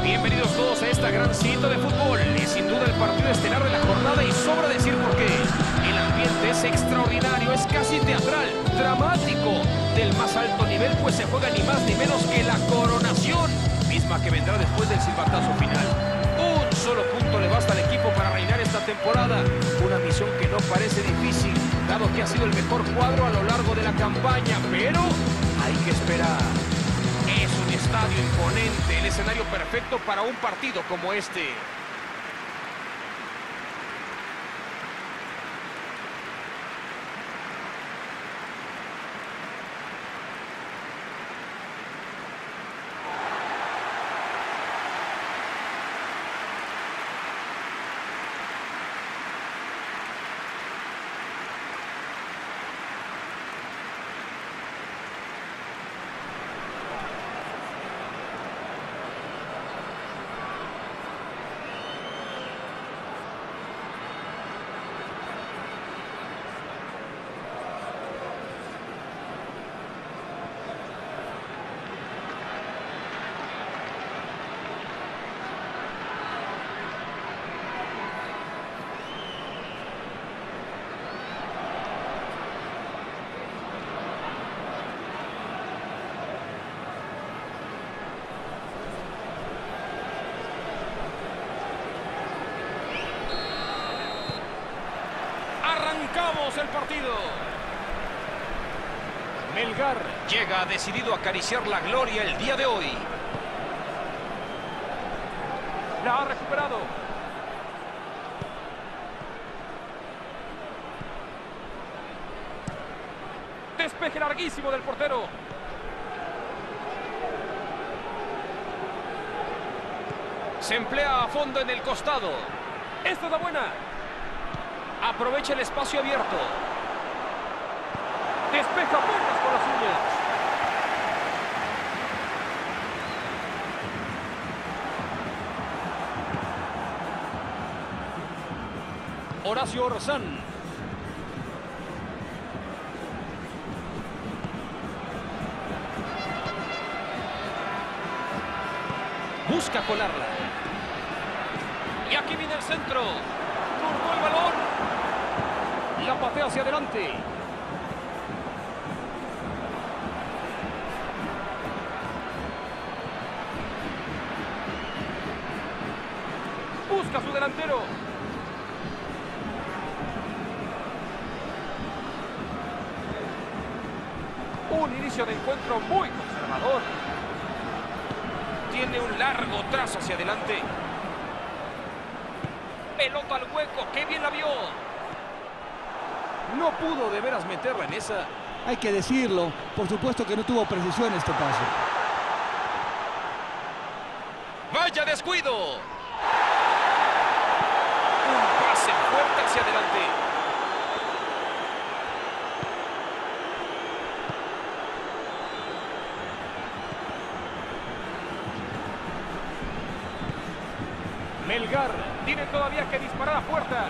Bienvenidos todos a esta gran cita de fútbol. Es sin duda el partido estelar de la jornada y sobra decir por qué. El ambiente es extraordinario, es casi teatral, dramático. Del más alto nivel pues se juega ni más ni menos que la coronación, misma que vendrá después del silbatazo final. Un solo punto le basta al equipo para reinar esta temporada. Una misión que no parece difícil, dado que ha sido el mejor cuadro a lo largo de la campaña, pero hay que esperar. Es un estadio imponente, el escenario perfecto para un partido como este. Arrancamos el partido. Melgar llega decidido a acariciar la gloria el día de hoy. La ha recuperado. Despeje larguísimo del portero. Se emplea a fondo en el costado. Esta es la buena. Aprovecha el espacio abierto. Despeja puertas con las uñas. Horacio Orzán. Busca colarla. Y aquí viene el centro. Turbó el balón. La patea hacia adelante. Busca a su delantero. Un inicio de encuentro muy conservador. Tiene un largo trazo hacia adelante. Pelota al hueco. ¡Qué bien la vio! No pudo de veras meterla en esa. Hay que decirlo, por supuesto que no tuvo precisión este pase. ¡Vaya descuido! Un pase fuerte hacia adelante. Melgar tiene todavía que disparar a puerta.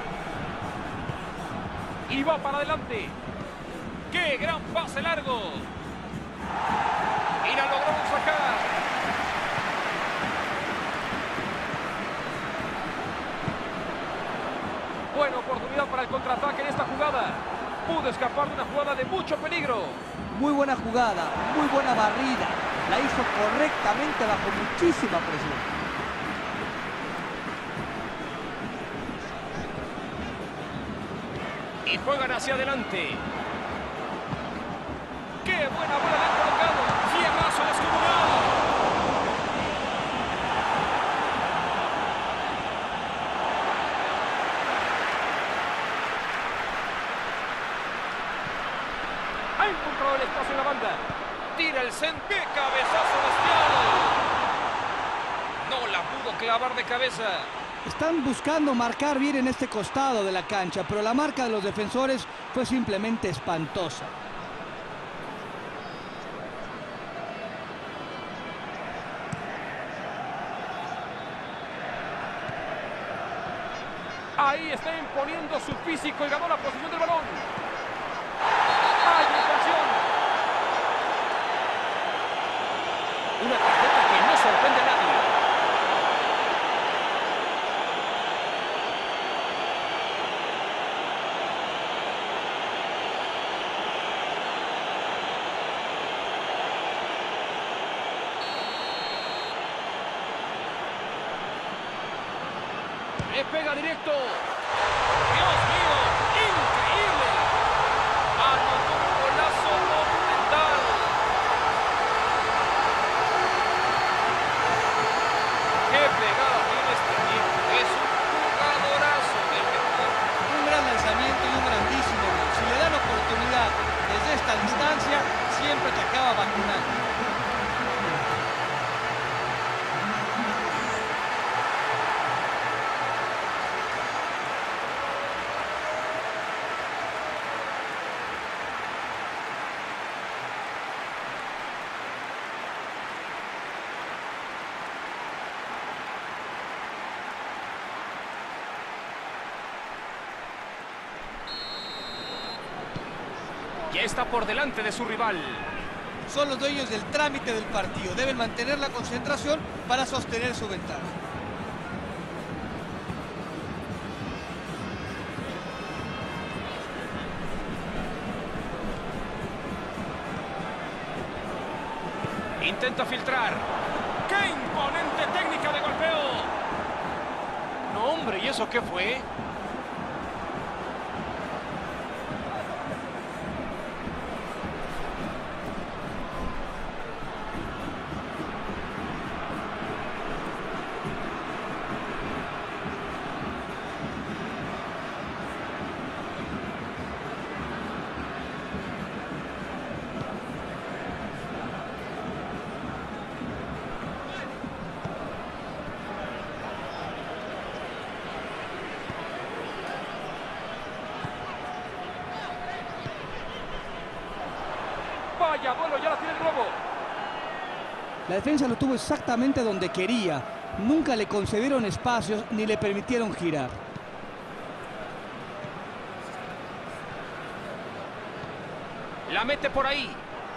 Y va para adelante. ¡Qué gran pase largo! Y la logramos sacar. Buena oportunidad para el contraataque en esta jugada. Pudo escapar de una jugada de mucho peligro. Muy buena jugada, muy buena barrida. La hizo correctamente bajo muchísima presión. Y juegan hacia adelante. ¡Qué buena bola le han colocado! ¡Fierrazo descomunal! Ha encontrado el espacio en la banda. Tira el centro. ¡Qué cabezazo bestial! No la pudo clavar de cabeza. Están buscando marcar bien en este costado de la cancha, pero la marca de los defensores fue simplemente espantosa. Ahí está imponiendo su físico y ganó la posición del balón. ¡Hay infracción! Una tarjeta que no sorprende a nadie. Le pega directo. ¡Dios mío! ¡Increíble! Anotó un golazo monumental. ¡Qué pegada tiene este tipo! Es un jugadorazo del mejor. Un gran lanzamiento y un grandísimo gol. Si le dan oportunidad desde esta distancia, siempre te acaba vacunando. Ya está por delante de su rival. Son los dueños del trámite del partido. Deben mantener la concentración para sostener su ventaja. Intenta filtrar. ¡Qué imponente técnica de golpeo! No, hombre, ¿y eso qué fue? Vaya, bueno, ya la tiene el globo. La defensa lo tuvo exactamente donde quería. Nunca le concedieron espacios ni le permitieron girar. La mete por ahí.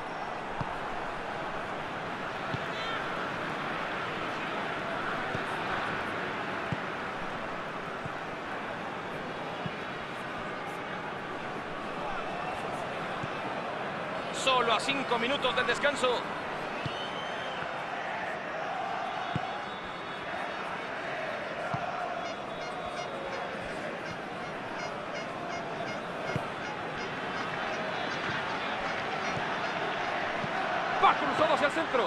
Solo a 5 minutos del descanso. Va cruzado hacia el centro.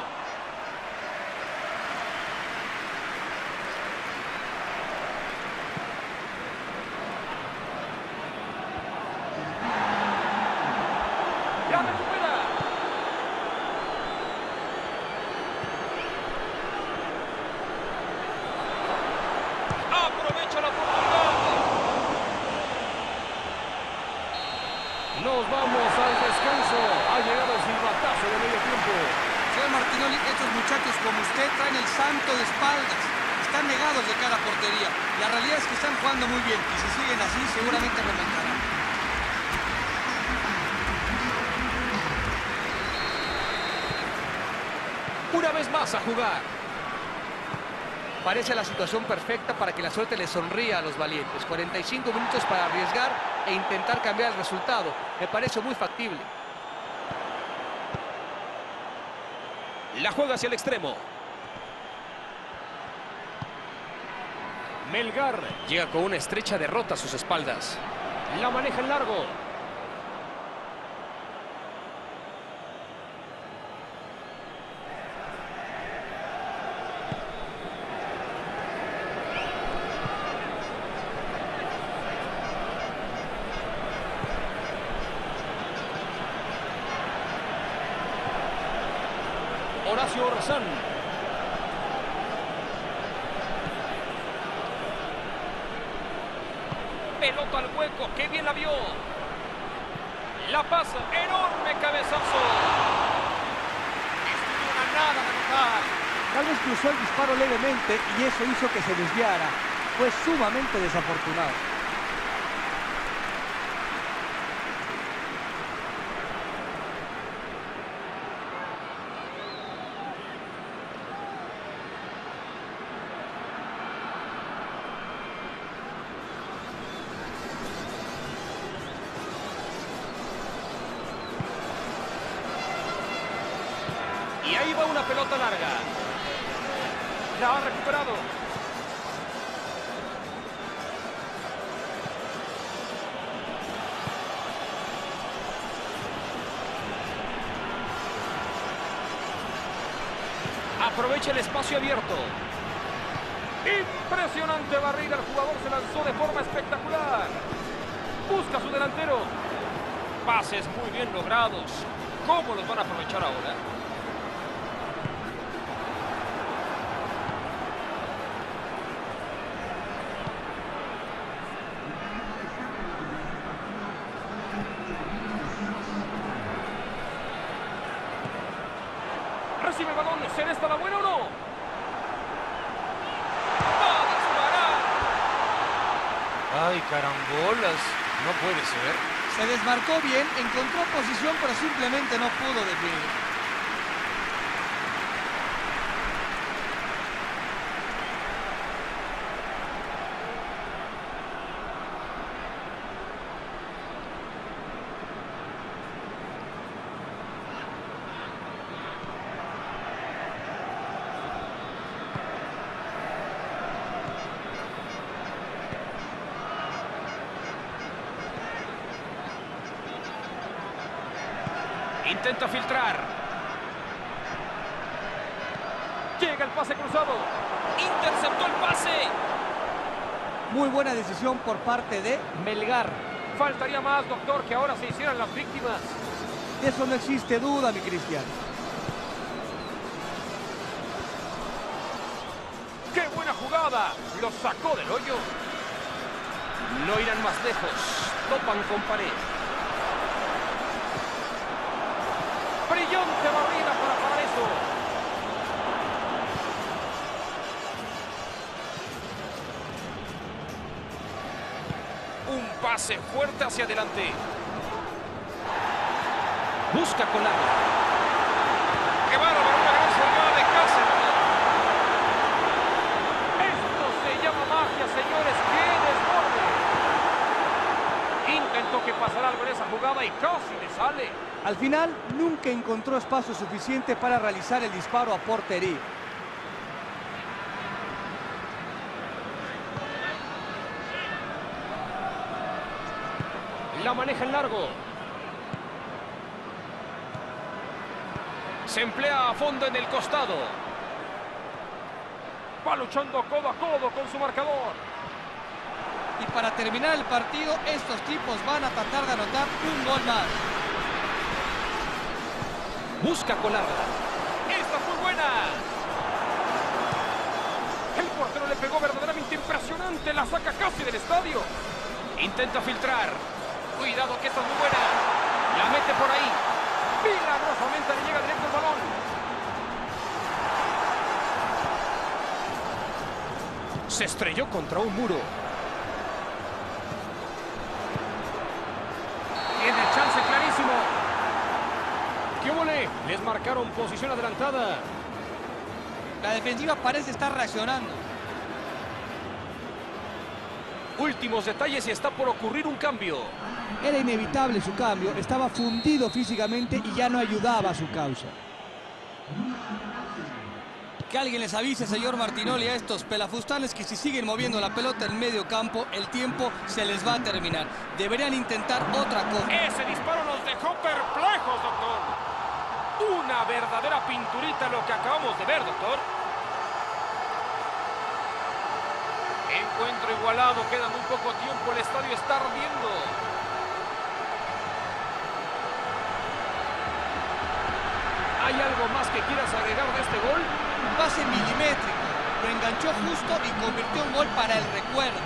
La recupera. Aprovecha la oportunidad. Nos vamos al descanso. Ha llegado el silbatazo de medio tiempo. Señor Martinoli, estos muchachos como usted traen el santo de espaldas. Están negados de cara a portería. La realidad es que están jugando muy bien y si siguen así seguramente remontarán. Una vez más a jugar. Parece la situación perfecta para que la suerte les sonría a los valientes. 45 minutos para arriesgar e intentar cambiar el resultado. Me parece muy factible. La juega hacia el extremo. Melgar llega con una estrecha derrota a sus espaldas. La maneja en largo. Horacio Orzán. Pelota al hueco, qué bien la vio. La pasa, enorme cabezazo. Estuvieron a nada de anotar. Tal vez cruzó el disparo levemente y eso hizo que se desviara. Fue sumamente desafortunado. Y ahí va una pelota larga. La ha recuperado. Aprovecha el espacio abierto. Impresionante barrida. El jugador se lanzó de forma espectacular. Busca a su delantero. Pases muy bien logrados. ¿Cómo los van a aprovechar ahora? Recibe el balón. ¿Será esta la buena o no? ¡Va a disparar! ¡Ay, carambolas! No puede ser. Se desmarcó bien, encontró posición, pero simplemente no pudo definir. Intenta filtrar. Llega el pase cruzado. Interceptó el pase. Muy buena decisión por parte de Melgar. Faltaría más, doctor, que ahora se hicieran las víctimas. De eso no existe duda, mi Cristian. ¡Qué buena jugada! Lo sacó del hoyo. No irán más lejos. Topan con pared. Brillante barrida para parar eso. Un pase fuerte hacia adelante. Busca con largo. ¡Qué bárbaro! Una gran salida de Cáceres. Esto se llama magia, señores. ¡Qué desborde! Intentó que pasara algo en esa jugada y casi le sale. Al final, nunca encontró espacio suficiente para realizar el disparo a portería. La maneja en largo. Se emplea a fondo en el costado. Va luchando codo a codo con su marcador. Y para terminar el partido, estos tipos van a tratar de anotar un gol más. Busca con larga. ¡Esta fue buena! El portero le pegó verdaderamente impresionante. La saca casi del estadio. Intenta filtrar. Cuidado que esta es muy buena. La mete por ahí. Milagrosamente le llega directo el balón. Se estrelló contra un muro. Tiene chance clarísimo. ¡Qué volé! Les marcaron posición adelantada. La defensiva parece estar reaccionando. Últimos detalles y está por ocurrir un cambio. Era inevitable su cambio, estaba fundido físicamente y ya no ayudaba a su causa. Que alguien les avise, señor Martinoli, a estos pelafustanes que si siguen moviendo la pelota en medio campo, el tiempo se les va a terminar. Deberían intentar otra cosa. Ese disparo nos dejó perplejos, doctor. Una verdadera pinturita lo que acabamos de ver, doctor. Encuentro igualado, queda muy poco tiempo, el estadio está ardiendo. ¿Hay algo más que quieras agregar de este gol? Un pase milimétrico, lo enganchó justo y convirtió un gol para el recuerdo.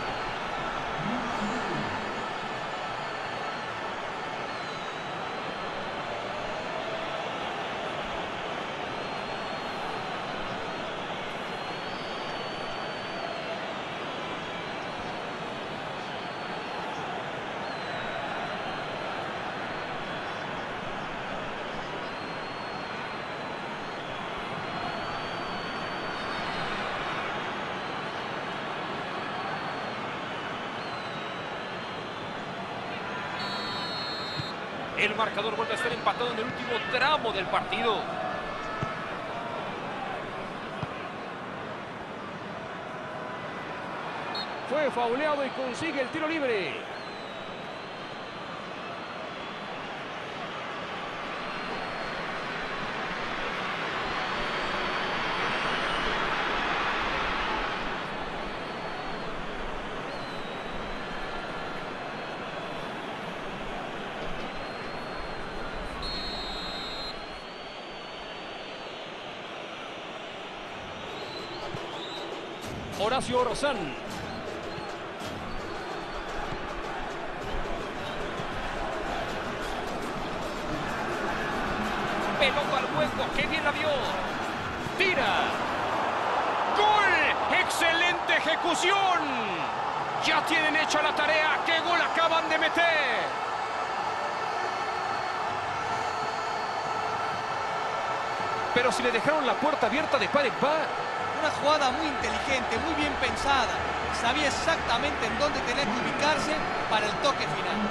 El marcador vuelve a estar empatado en el último tramo del partido. Fue fauleado y consigue el tiro libre. Horacio Orzán. Pelota al hueco, qué bien la vio. Tira. ¡Gol! ¡Excelente ejecución! Ya tienen hecha la tarea. ¡Qué gol acaban de meter! Pero si le dejaron la puerta abierta de par en par. Una jugada muy inteligente, muy bien pensada. Sabía exactamente en dónde tenía que ubicarse para el toque final.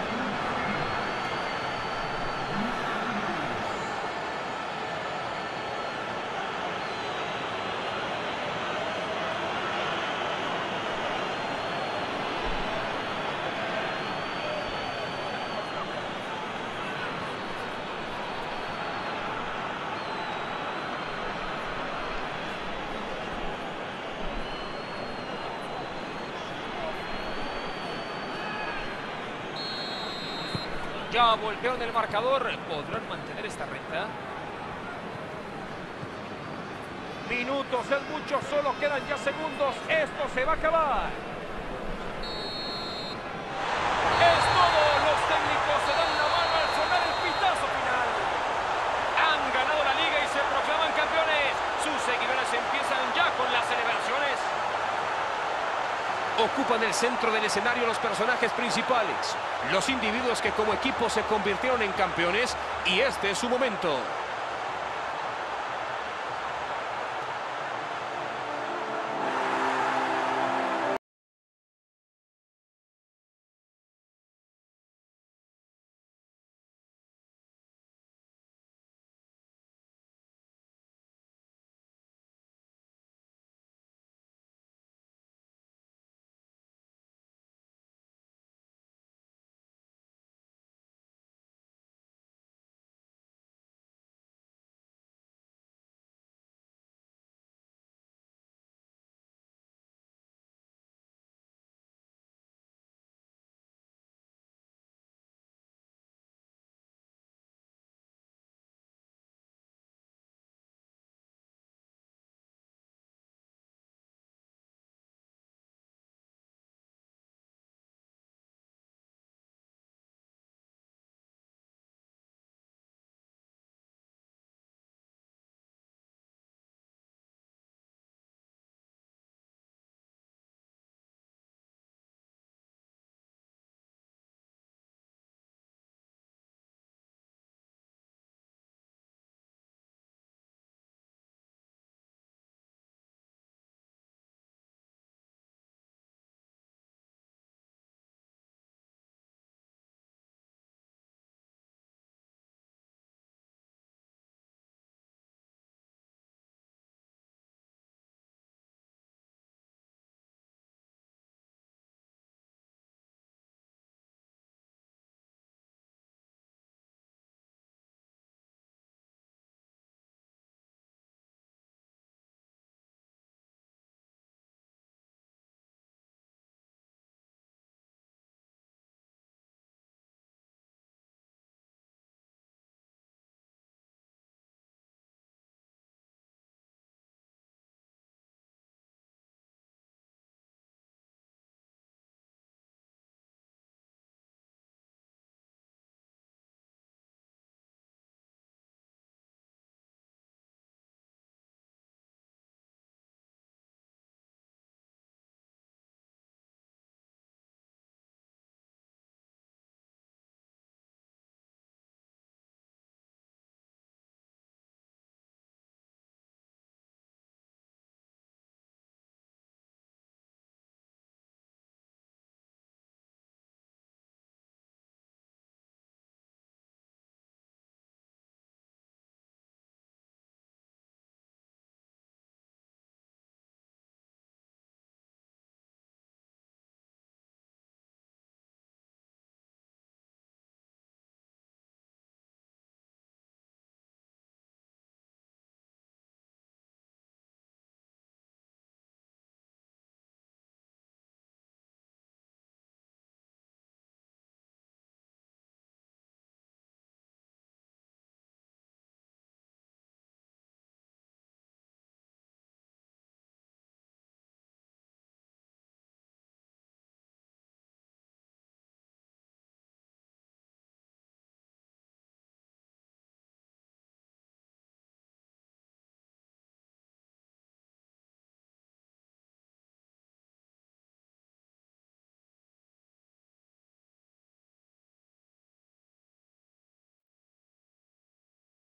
Ya voltearon el marcador. ¿Podrán mantener esta recta? Minutos, es mucho, solo quedan ya segundos. Esto se va a acabar. Es todo. Los técnicos se dan la mano al sonar el pitazo final. Han ganado la liga y se proclaman campeones. Sus seguidores empiezan ya con las celebraciones. Ocupan el centro del escenario los personajes principales, los individuos que como equipo se convirtieron en campeones, y este es su momento.